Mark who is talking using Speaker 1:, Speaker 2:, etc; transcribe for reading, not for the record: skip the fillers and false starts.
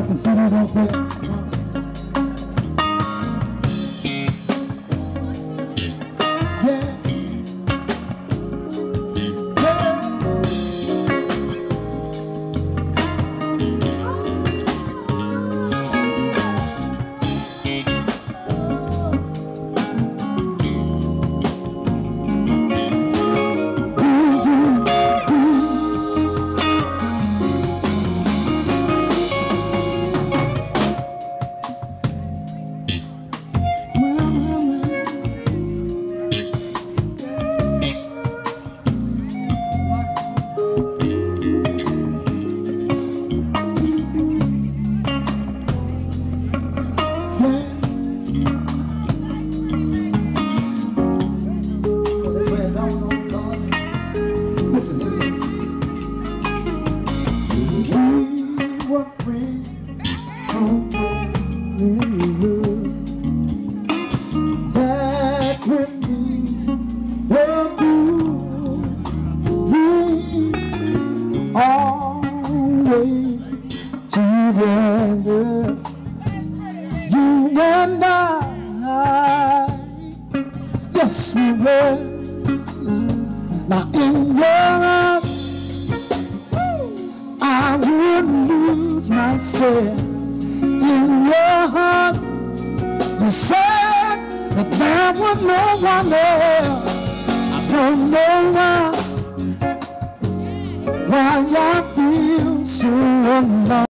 Speaker 1: some CDs on set. Listen to me. We were friends back when we were always together. You and I, yes we were. Now in your arms, I would lose myself. In your heart, you said that there was no one else. I don't know why I feel so alone.